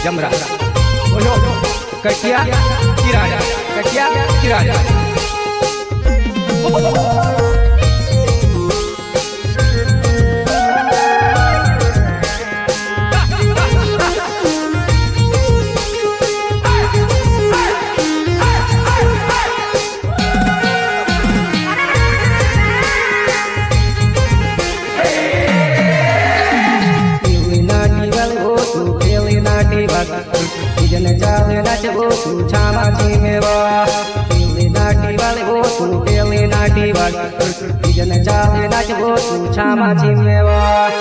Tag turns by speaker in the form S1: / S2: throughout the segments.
S1: जमरा बोलो कटिया किराया कटिया किराया जन चाले नाचबो तू छामा छीमेवा पीली नाटी वाले वो तू पीली नाटी वाले जन चाले नाचबो तू छामा छीमेवा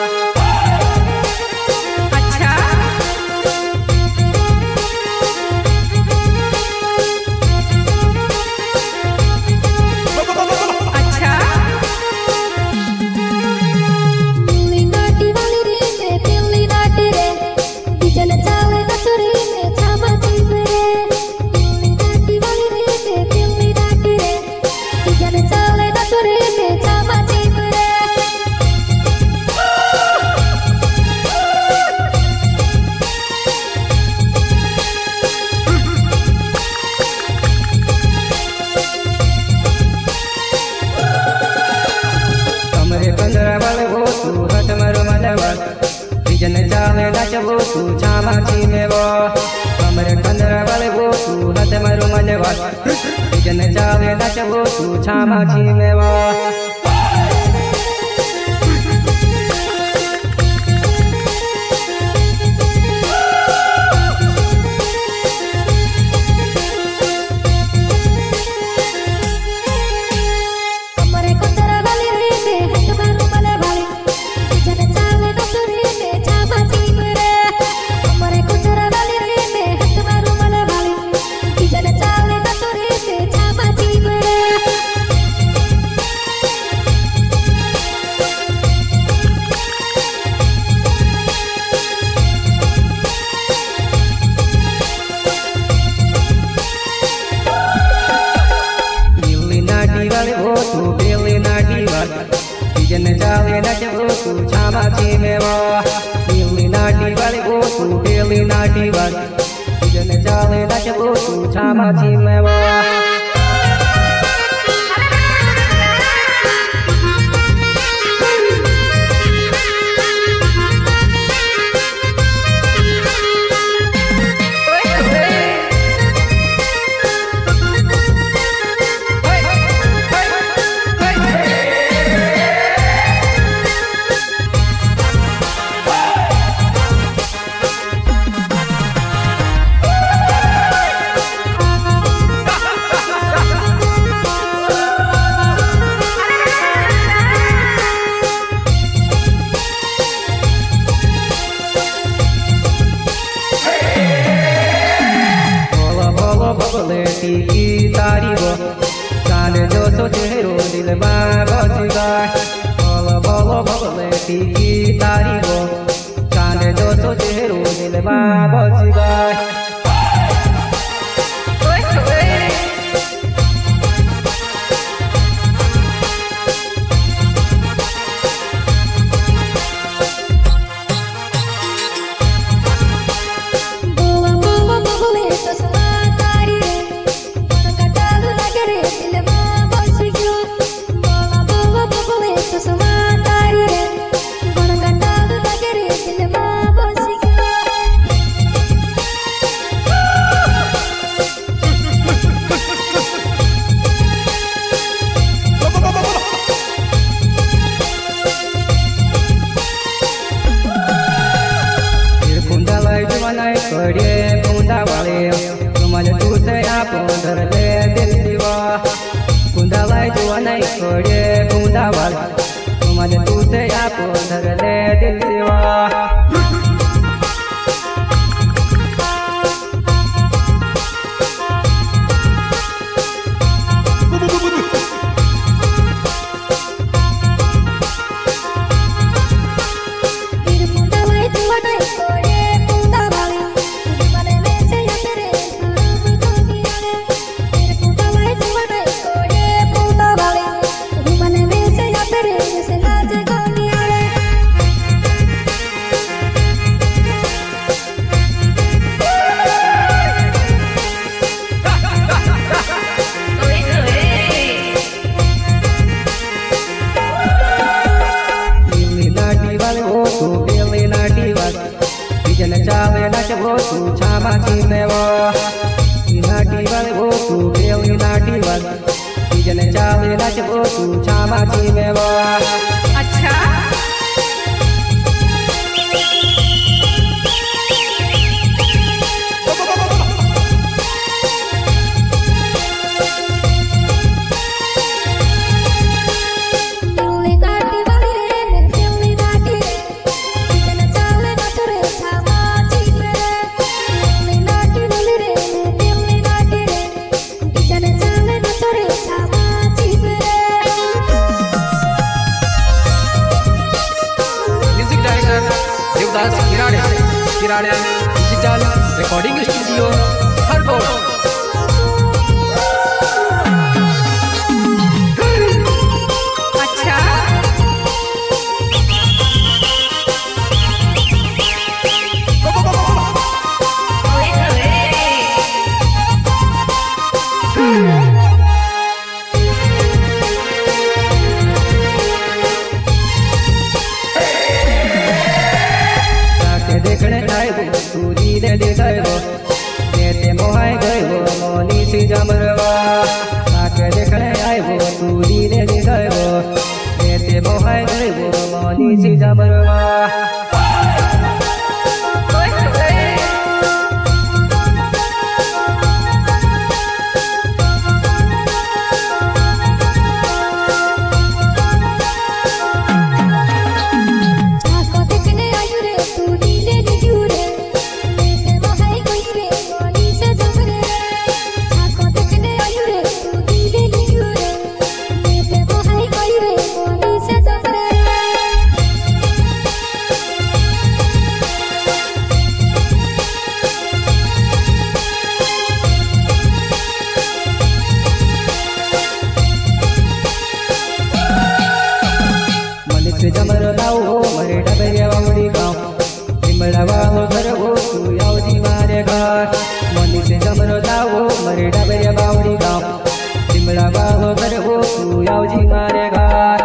S1: जन चाले नाचबो तू छामा छीमेवा कमर कंदरा वाले वो तू हाथ मारो मलवा जन चाले नाचबो तू छामा छीमेवा जन चाले नाचबो तू छामा छीमेवा पीली नाटी वाले वो तू पीली नाटी वाले जन चाले नाचबो तू छामा छीमेवा की तारी वो चांद जो सोचे रो दिल में बस गए बोलो बोलो बोले की तारी वो चांद जो सोचे रो दिल में बस गए कड़े कुंदा वाले तुम्हारे तुझे आप धर ले दिल दीवा कुंदा लाई जुआ नहीं कड़े कुंदा वाले तुम्हारे तुझे आप धर ले दिल दीवा छामाची मेवा नाटी वाले वो तू बेली नाटी वाले जने चाले नाच वो तू छामाची मेवा।
S2: अच्छा
S1: किराड़े डिजिटल रिकॉर्डिंग स्टूडियो हरगोड़।
S2: अच्छा
S1: देखने आए वो सूरी ने दिखाए वो देते मोहाय गए वो मोनी सी जमरवा। आके देखने आए वो सूरी ने दिखाए वो देते मोहाय गए वो मोनी सी जमरवा। जमर लाओ मरे डबरिया बावड़ी गाँव सिमड़ा वालो घर वो तू याओ जी मारे घर। मनी से जमर लाओ मरे डबरिया बावड़ी गाँव सिमड़ा वालो घर वो तू याओ जी मारे घर।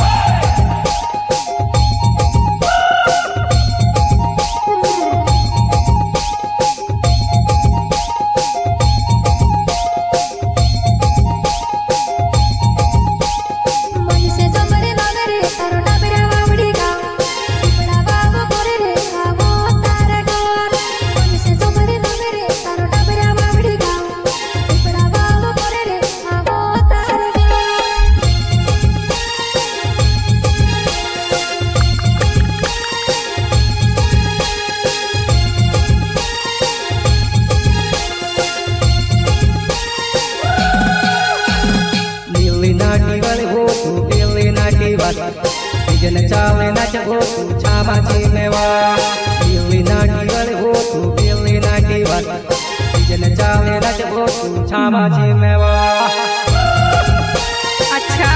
S1: जन चाले नाच वो तू छामाची मेवा बेली नाटी वाले वो तू बेली नाटी वाले जन चाले नाच वो तू छामाची मेवा।
S2: अच्छा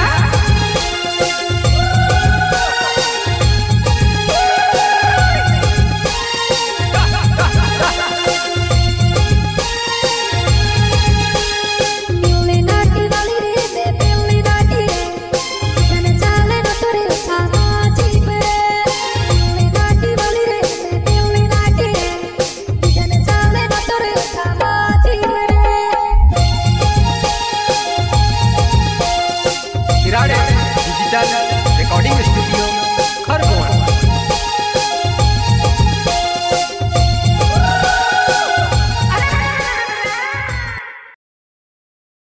S1: डिजिटल